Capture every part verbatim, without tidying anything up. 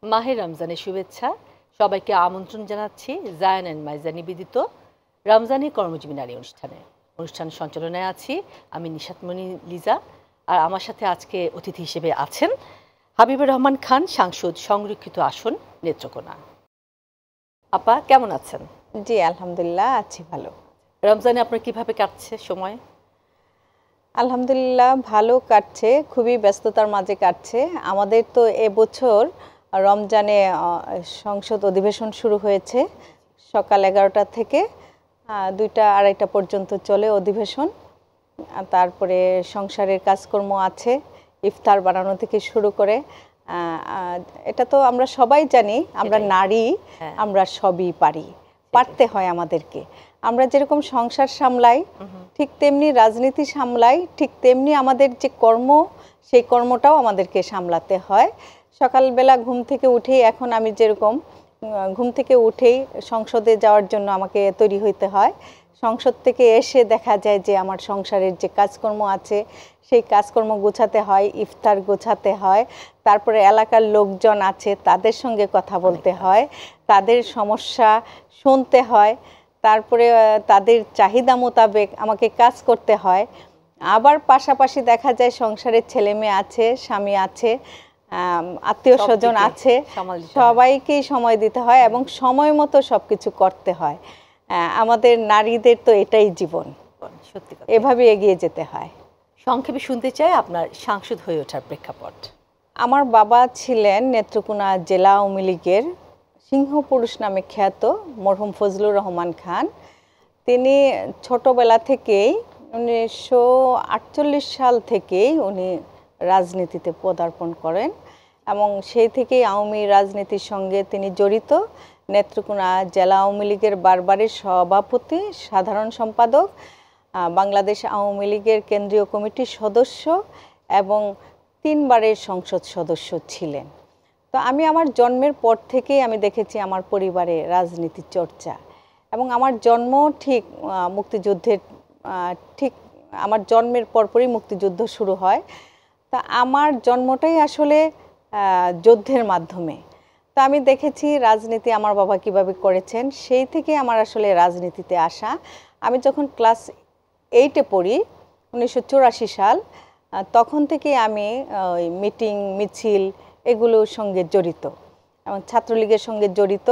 মাহে রমজানের শুভেচ্ছা সবাইকে আমন্ত্রণ জানাচ্ছি জায়ান এন্ড মাইজা নিবেদিত রমজানে কর্মজীবী নারী অনুষ্ঠানে। অনুষ্ঠান সঞ্চালনায় আছি আমি নিশাতমণি লিজা, আর আমার সাথে আজকে অতিথি হিসেবে আছেন হাবিবা রহমান খান, সাংসদ সংরক্ষিত আসন নেত্রকোনা। আপা কেমন আছেন? জি আলহামদুলিল্লাহ আছি ভালো। রমজানে আপনার কিভাবে কাটছে সময়? আলহামদুলিল্লাহ ভালো কাটছে, খুবই ব্যস্ততার মাঝে কাটছে। আমাদের তো এবছর রমজানে সংসদ অধিবেশন শুরু হয়েছে সকাল এগারোটা থেকে দুইটা আড়াইটা পর্যন্ত চলে অধিবেশন। তারপরে সংসারের কাজকর্ম আছে, ইফতার বানানো থেকে শুরু করে। এটা তো আমরা সবাই জানি, আমরা নারী, আমরা সবই পারি, পারতে হয় আমাদেরকে। আমরা যেরকম সংসার সামলাই ঠিক তেমনি রাজনীতি সামলাই, ঠিক তেমনি আমাদের যে কর্ম সেই কর্মটাও আমাদেরকে সামলাতে হয়। সকালবেলা ঘুম থেকে উঠেই, এখন আমি যেরকম ঘুম থেকে উঠেই সংসদে যাওয়ার জন্য আমাকে তৈরি হইতে হয়। সংসদ থেকে এসে দেখা যায় যে আমার সংসারের যে কাজকর্ম আছে সেই কাজকর্ম গোছাতে হয়, ইফতার গোছাতে হয়। তারপরে এলাকার লোকজন আছে তাদের সঙ্গে কথা বলতে হয়, তাদের সমস্যা শুনতে হয়, তারপরে তাদের চাহিদা মোতাবেক আমাকে কাজ করতে হয়। আবার পাশাপাশি দেখা যায় সংসারের ছেলে মেয়ে আছে, স্বামী আছে, আত্মীয় স্বজন আছে, সবাইকেই সময় দিতে হয় এবং সময় মতো সব কিছু করতে হয়। আমাদের নারীদের তো এটাই জীবন, সত্যি এভাবে এগিয়ে যেতে হয়। সংক্ষেপে শুনতে চাই আপনার সাংসদ হয়ে ওঠার প্রেক্ষাপট। আমার বাবা ছিলেন নেত্রকোনা জেলা আওয়ামী লীগের সিংহপুরুষ নামে খ্যাত মরহুম ফজলুর রহমান খান। তিনি ছোটবেলা থেকেই উনিশশো আটচল্লিশ সাল থেকেই উনি রাজনীতিতে পদার্পণ করেন এবং সেই থেকেই আওয়ামী রাজনীতির সঙ্গে তিনি জড়িত। নেত্রকোনা জেলা আওয়ামী লীগের বারবারের সভাপতি, সাধারণ সম্পাদক, বাংলাদেশ আওয়ামী লীগের কেন্দ্রীয় কমিটির সদস্য এবং তিনবারের সংসদ সদস্য ছিলেন। তো আমি আমার জন্মের পর থেকেই আমি দেখেছি আমার পরিবারে রাজনীতির চর্চা, এবং আমার জন্ম ঠিক মুক্তিযুদ্ধের ঠিক আমার জন্মের পরপরই মুক্তিযুদ্ধ শুরু হয়। তা আমার জন্মটাই আসলে যুদ্ধের মাধ্যমে। তো আমি দেখেছি রাজনীতি আমার বাবা কিভাবে করেছেন, সেই থেকে আমার আসলে রাজনীতিতে আসা। আমি যখন ক্লাস এইটে পড়ি উনিশশো চুরাশি সাল, তখন থেকে আমি ওই মিটিং মিছিল এগুলোর সঙ্গে জড়িত এবং ছাত্রলীগের সঙ্গে জড়িত।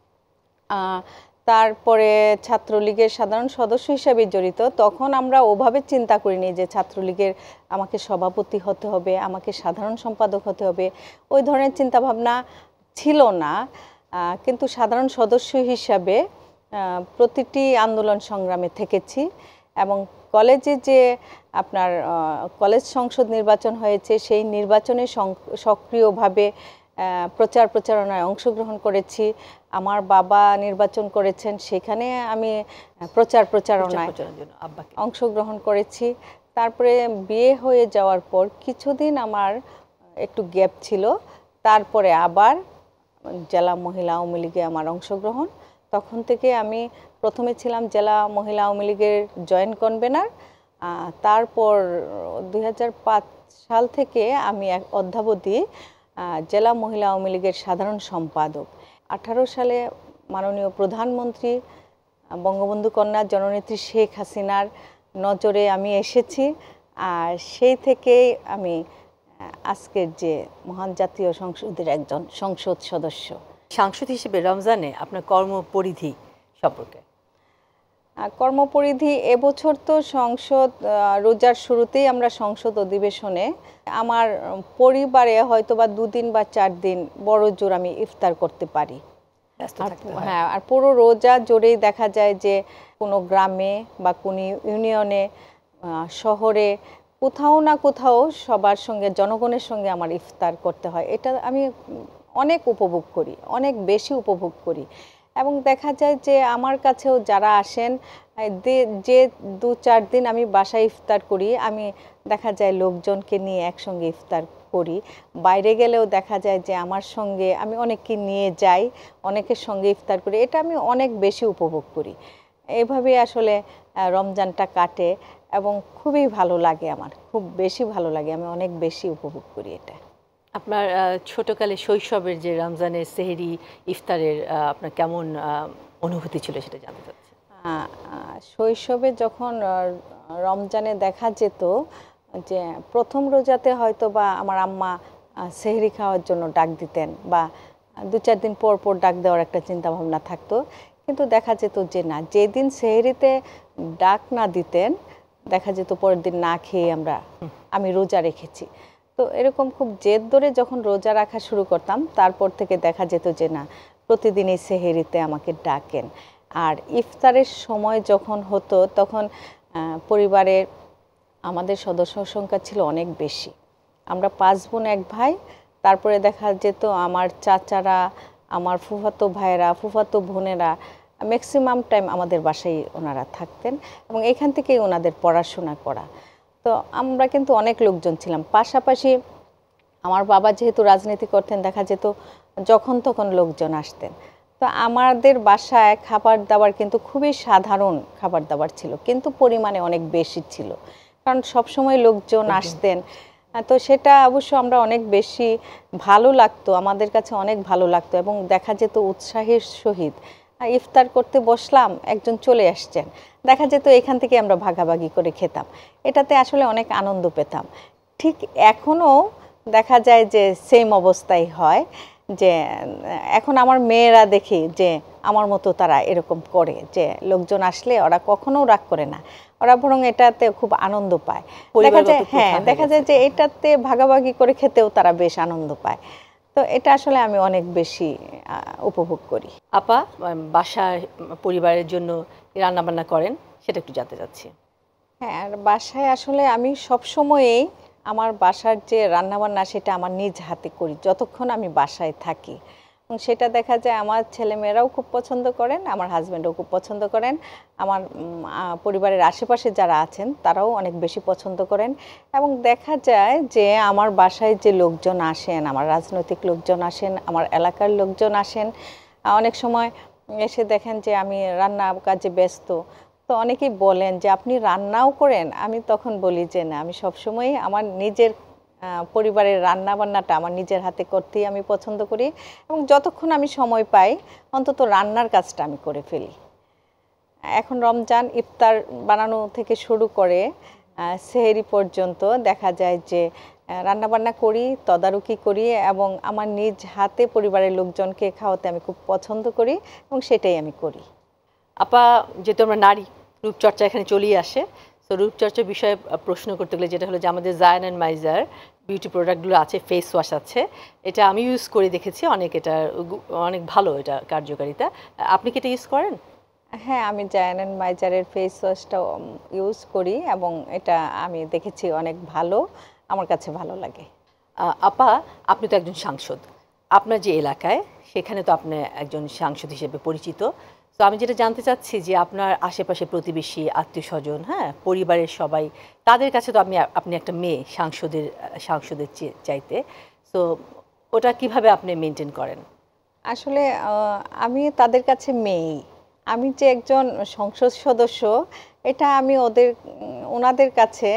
তারপরে ছাত্রলীগের সাধারণ সদস্য হিসাবে জড়িত। তখন আমরা ওভাবে চিন্তা করিনি যে ছাত্রলীগের আমাকে সভাপতি হতে হবে, আমাকে সাধারণ সম্পাদক হতে হবে, ওই ধরনের চিন্তাভাবনা ছিল না। কিন্তু সাধারণ সদস্য হিসাবে প্রতিটি আন্দোলন সংগ্রামে থেকেছি এবং কলেজে যে আপনার কলেজ সংসদ নির্বাচন হয়েছে সেই নির্বাচনে সক্রিয়ভাবে প্রচার প্রচারণায় অংশগ্রহণ করেছি। আমার বাবা নির্বাচন করেছেন, সেখানে আমি প্রচার প্রচারণায় অংশগ্রহণ করেছি। তারপরে বিয়ে হয়ে যাওয়ার পর কিছুদিন আমার একটু গ্যাপ ছিল, তারপরে আবার জেলা মহিলা আওয়ামী লীগে আমার অংশগ্রহণ। তখন থেকে আমি প্রথমে ছিলাম জেলা মহিলা আওয়ামী লীগের জয়েন্ট কনভেনার, তারপর দুই হাজার পাঁচ সাল থেকে আমি এক অদ্যাবধি জেলা মহিলা আওয়ামী লীগের সাধারণ সম্পাদক। আঠারো সালে মাননীয় প্রধানমন্ত্রী বঙ্গবন্ধু কন্যা জননেত্রী শেখ হাসিনার নজরে আমি এসেছি, আর সেই থেকেই আমি আজকের যে মহান জাতীয় সংসদের একজন সংসদ সদস্য। সাংসদ হিসেবে রমজানে আপনার কর্মপরিধি সম্পর্কে? কর্মপরিধি এবছর তো সংসদ রোজার শুরুতেই আমরা সংসদ অধিবেশনে আমার পরিবারে হয়তো বা দুদিন বা চার দিন বড় জোর আমি ইফতার করতে পারি। হ্যাঁ, আর পুরো রোজা জোরেই দেখা যায় যে কোনো গ্রামে বা কোনো ইউনিয়নে, শহরে কোথাও না কোথাও সবার সঙ্গে, জনগণের সঙ্গে আমার ইফতার করতে হয়। এটা আমি অনেক উপভোগ করি, অনেক বেশি উপভোগ করি। এবং দেখা যায় যে আমার কাছেও যারা আসেন, যে দু চার দিন আমি বাসায় ইফতার করি, আমি দেখা যায় লোকজনকে নিয়ে একসঙ্গে ইফতার করি। বাইরে গেলেও দেখা যায় যে আমার সঙ্গে আমি অনেককে নিয়ে যাই, অনেকের সঙ্গে ইফতার করি। এটা আমি অনেক বেশি উপভোগ করি। এভাবে আসলে রমজানটা কাটে এবং খুবই ভালো লাগে, আমার খুব বেশি ভালো লাগে, আমি অনেক বেশি উপভোগ করি এটা। আপনার ছোটকালে শৈশবের যে রমজানের সেহরি ইফতারের আপনার কেমন অনুভূতি ছিল সেটা জানতে চাচ্ছি। শৈশবে যখন রমজানে দেখা যেত যে প্রথম রোজাতে হয়তো বা আমার আম্মা সেহরি খাওয়ার জন্য ডাক দিতেন বা দু চার দিন পর পর ডাক দেওয়ার একটা চিন্তা ভাবনা থাকতো, কিন্তু দেখা যেত যে না, যেদিন সেহরিতে ডাক না দিতেন দেখা যেত পরের দিন না খেয়ে আমরা আমি রোজা রেখেছি। তো এরকম খুব জেদ ধরে যখন রোজা রাখা শুরু করতাম তারপর থেকে দেখা যেত যে না, প্রতিদিনই সেহরিতে আমাকে ডাকেন। আর ইফতারের সময় যখন হতো তখন পরিবারের আমাদের সদস্য সংখ্যা ছিল অনেক বেশি, আমরা পাঁচ বোন এক ভাই। তারপরে দেখা যেত আমার চাচারা, আমার ফুফাতো ভাইয়েরা, ফুফাতো বোনেরা ম্যাক্সিমাম টাইম আমাদের বাসায় ওনারা থাকতেন এবং এখান থেকেই ওনাদের পড়াশোনা করা। তো আমরা কিন্তু অনেক লোকজন ছিলাম। পাশাপাশি আমার বাবা যেহেতু রাজনীতি করতেন, দেখা যেত যখন তখন লোকজন আসতেন। তো আমাদের বাসায় খাবার দাবার কিন্তু খুবই সাধারণ খাবার দাবার ছিল, কিন্তু পরিমাণে অনেক বেশি ছিল, কারণ সবসময় লোকজন আসতেন। তো সেটা অবশ্য আমরা অনেক বেশি ভালো লাগতো, আমাদের কাছে অনেক ভালো লাগতো এবং দেখা যেত উৎসাহের সহিত ইফতার করতে বসলাম, একজন চলে আসছেন, দেখা যেত এখান থেকে আমরা ভাগাভাগি করে খেতাম, এটাতে আসলে অনেক আনন্দ পেতাম। ঠিক এখনও দেখা যায় যে সেম অবস্থাই হয়, যে এখন আমার মেয়েরা দেখি যে আমার মতো তারা এরকম করে, যে লোকজন আসলে ওরা কখনো রাগ করে না, ওরা বরং এটাতে খুব আনন্দ পায়। দেখা যায় হ্যাঁ দেখা যায় যে এটাতে ভাগাভাগি করে খেতেও তারা বেশ আনন্দ পায়। তো এটা আসলে আমি অনেক বেশি উপভোগ করি। আপা বাসায় পরিবারের জন্য রান্না বান্না করেন, সেটা একটু জানতে চাচ্ছি। হ্যাঁ, আর বাসায় আসলে আমি সবসময়ই আমার বাসার যে রান্নাবান্না সেটা আমার নিজ হাতে করি যতক্ষণ আমি বাসায় থাকি, এবং সেটা দেখা যায় আমার ছেলেমেয়েরাও খুব পছন্দ করেন, আমার হাজব্যান্ডও খুব পছন্দ করেন, আমার পরিবারের আশেপাশে যারা আছেন তারাও অনেক বেশি পছন্দ করেন। এবং দেখা যায় যে আমার বাসায় যে লোকজন আসেন, আমার রাজনৈতিক লোকজন আসেন, আমার এলাকার লোকজন আসেন, অনেক সময় এসে দেখেন যে আমি রান্না কাজে ব্যস্ত, তো অনেকেই বলেন যে আপনি রান্নাও করেন। আমি তখন বলি যে না, আমি সবসময় আমার নিজের পরিবারের রান্না বান্নাটা আমার নিজের হাতে করতেই আমি পছন্দ করি, এবং যতক্ষণ আমি সময় পাই অন্তত রান্নার কাজটা আমি করে ফেলি। এখন রমজান ইফতার বানানো থেকে শুরু করে সেহরি পর্যন্ত দেখা যায় যে রান্নাবান্না করি, তদারকি করি এবং আমার নিজ হাতে পরিবারের লোকজনকে খাওয়াতে আমি খুব পছন্দ করি এবং সেটাই আমি করি। আপা যেহেতু আমরা নারী, রূপচর্চা এখানে চলেই আসে, তো রূপচর্চার বিষয়ে প্রশ্ন করতে গেলে যেটা হলো যে আমাদের জায়ান অ্যান্ড মাইজার বিউটি প্রোডাক্টগুলো আছে, ফেস ওয়াশ আছে, এটা আমি ইউজ করে দেখেছি, অনেক এটা অনেক ভালো, এটা কার্যকারিতা। আপনি কি এটা ইউজ করেন? হ্যাঁ, আমি জায়ান অ্যান্ড মাইজারের ফেস ওয়াশটা ইউজ করি এবং এটা আমি দেখেছি অনেক ভালো, আমার কাছে ভালো লাগে। আপা আপনি তো একজন সাংসদ, আপনার যে এলাকায় সেখানে তো আপনি একজন সাংসদ হিসেবে পরিচিত। তো আমি যেটা জানতে চাচ্ছি যে আপনার আশেপাশে প্রতিবেশী, আত্মীয় স্বজন, হ্যাঁ পরিবারের সবাই, তাদের কাছে তো আপনি আপনি একটা মেয়ে সাংসদের সাংসদের চাইতে, তো ওটা কিভাবে আপনি মেনটেন করেন? আসলে আমি তাদের কাছে মেয়েই, আমি যে একজন সংসদ সদস্য এটা আমি ওদের ওনাদের কাছে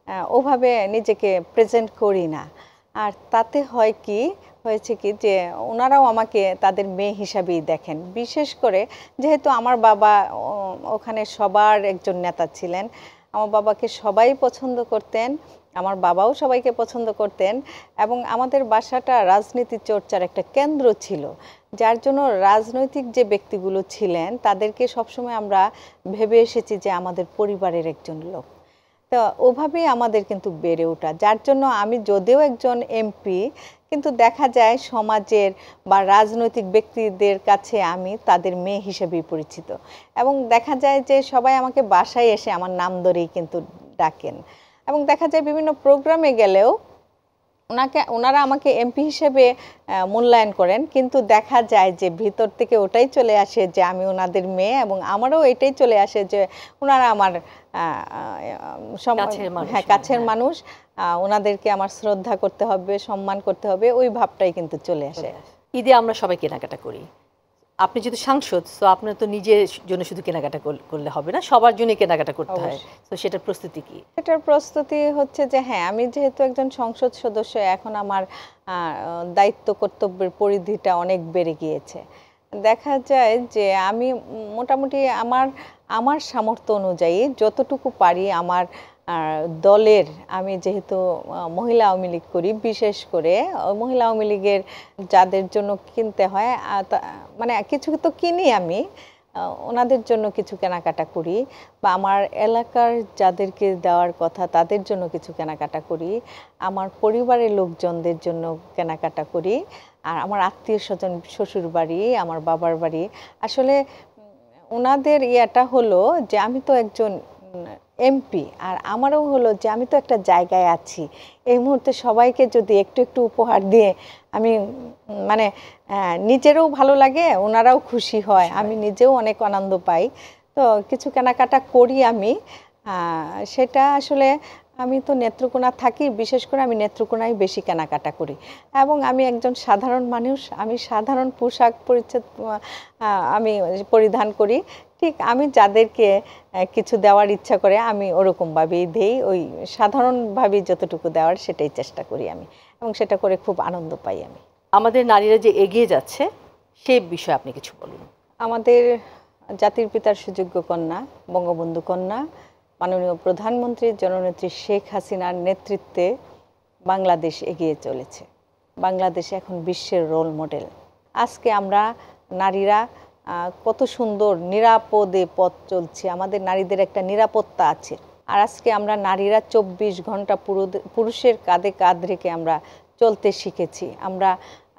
ওভাবে নিজেকে প্রেজেন্ট করি না। আর তাতে হয় কি হয়েছে কি যে ওনারাও আমাকে তাদের মেয়ে হিসাবেই দেখেন, বিশেষ করে যেহেতু আমার বাবা ওখানে সবার একজন নেতা ছিলেন, আমার বাবাকে সবাই পছন্দ করতেন, আমার বাবাও সবাইকে পছন্দ করতেন এবং আমাদের বাসাটা রাজনীতি চর্চার একটা কেন্দ্র ছিল, যার জন্য রাজনৈতিক যে ব্যক্তিগুলো ছিলেন তাদেরকে সবসময় আমরা ভেবে এসেছি যে আমাদের পরিবারের একজন লোক। তো ওভাবেই আমাদের কিন্তু বেড়ে ওঠা, যার জন্য আমি যদিও একজন এমপি কিন্তু দেখা যায় সমাজের বা রাজনৈতিক ব্যক্তিদের কাছে আমি তাদের মেয়ে হিসেবেই পরিচিত, এবং দেখা যায় যে সবাই আমাকে বাসায় এসে আমার নাম ধরেই কিন্তু ডাকেন, এবং দেখা যায় বিভিন্ন প্রোগ্রামে গেলেও ওনাকে ওনারা আমাকে এমপি হিসেবে মূল্যায়ন করেন, কিন্তু দেখা যায় যে ভিতর থেকে ওটাই চলে আসে যে আমি ওনাদের মেয়ে, এবং আমারও এটাই চলে আসে যে ওনারা আমার হ্যাঁ কাছের মানুষ, ওনাদেরকে আমার শ্রদ্ধা করতে হবে, সম্মান করতে হবে, ওই ভাবটাই কিন্তু চলে আসে। ঈদে আমরা সবাই কেনাকাটা করি, আপনি যেহেতু সাংসদ, তো আপনার তো নিজের জন্য শুধু কেনাকাটা করলে হবে না, সবার জন্য কেনাকাটা করতে হয়। তো সেটার প্রস্তুতি কি? এটার প্রস্তুতি হচ্ছে যে হ্যাঁ, আমি যেহেতু একজন সংসদ সদস্য, এখন আমার দায়িত্ব কর্তব্যের পরিধিটা অনেক বেড়ে গিয়েছে। দেখা যায় যে আমি মোটামুটি আমার আমার সামর্থ্য অনুযায়ী যতটুকু পারি, আমার দলের, আমি যেহেতু মহিলা আওয়ামী লীগ করি, বিশেষ করে মহিলা আওয়ামী লীগের যাদের জন্য কিনতে হয়, মানে কিছু তো কিনি আমি, ওনাদের জন্য কিছু কেনাকাটা করি, বা আমার এলাকার যাদেরকে দেওয়ার কথা তাদের জন্য কিছু কেনাকাটা করি, আমার পরিবারের লোকজনদের জন্য কেনাকাটা করি, আর আমার আত্মীয় স্বজন, শ্বশুর বাড়ি, আমার বাবার বাড়ি। আসলে ওনাদের ইয়েটা হলো যে আমি তো একজন এমপি, আর আমারও হলো যে আমি তো একটা জায়গায় আছি, এই মুহূর্তে সবাইকে যদি একটু একটু উপহার দিয়ে আমি, মানে নিজেরও ভালো লাগে, ওনারাও খুশি হয়, আমি নিজেও অনেক আনন্দ পাই। তো কিছু কেনাকাটা করি আমি, সেটা আসলে আমি তো নেত্রকোনা থাকি, বিশেষ করে আমি নেত্রকোনায় বেশি কেনাকাটা করি, এবং আমি একজন সাধারণ মানুষ, আমি সাধারণ পোশাক পরিচ্ছদ আমি পরিধান করি। ঠিক আমি যাদেরকে কিছু দেওয়ার ইচ্ছা করে আমি ওরকমভাবেই দেই, ওই সাধারণভাবেই যতটুকু দেওয়ার সেটাই চেষ্টা করি আমি, এবং সেটা করে খুব আনন্দ পাই আমি। আমাদের নারীরা যে এগিয়ে যাচ্ছে সেই বিষয়ে আপনি কিছু বলুন। আমাদের জাতির পিতার সুযোগ্য কন্যা, বঙ্গবন্ধু কন্যা, মাননীয় প্রধানমন্ত্রী জননেত্রী শেখ হাসিনার নেতৃত্বে বাংলাদেশ এগিয়ে চলেছে। বাংলাদেশ এখন বিশ্বের রোল মডেল। আজকে আমরা নারীরা কত সুন্দর নিরাপদে পথ চলছি, আমাদের নারীদের একটা নিরাপত্তা আছে। আর আজকে আমরা নারীরা চব্বিশ ঘন্টা পুরুষের কাঁধে কাঁধ রেখে আমরা চলতে শিখেছি, আমরা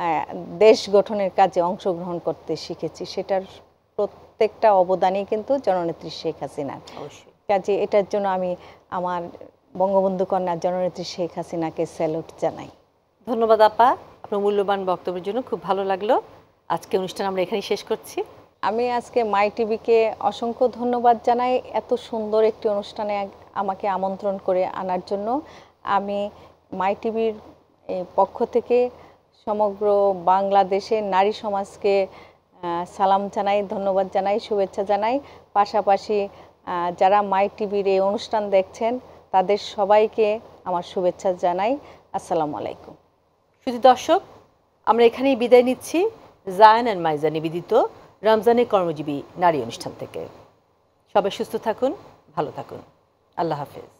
দেশ গঠনের কাজে অংশগ্রহণ করতে শিখেছি। সেটার প্রত্যেকটা অবদানই কিন্তু জননেত্রী শেখ হাসিনার। কাজে এটার জন্য আমি আমার বঙ্গবন্ধু কন্যা জননেত্রী শেখ হাসিনাকে স্যালুট জানাই। ধন্যবাদ আপা, আপনার মূল্যবান বক্তব্যের জন্য খুব ভালো লাগলো। আজকে অনুষ্ঠান আমরা এখানেই শেষ করছি। আমি আজকে মাই টিভিকে অসংখ্য ধন্যবাদ জানাই এত সুন্দর একটি অনুষ্ঠানে আমাকে আমন্ত্রণ করে আনার জন্য। আমি মাই টিভির পক্ষ থেকে সমগ্র বাংলাদেশের নারী সমাজকে সালাম জানাই, ধন্যবাদ জানাই, শুভেচ্ছা জানাই। পাশাপাশি যারা মাই টিভির এই অনুষ্ঠান দেখছেন তাদের সবাইকে আমার শুভেচ্ছা জানাই। আসসালামু আলাইকুম। শুধু দর্শক, আমরা এখানেই বিদায় নিচ্ছি জায়ান অ্যান্ড মাইজা নিবেদিত রমজানে কর্মজীবী নারী অনুষ্ঠান থেকে। সবাই সুস্থ থাকুন, ভালো থাকুন। আল্লাহ হাফেজ।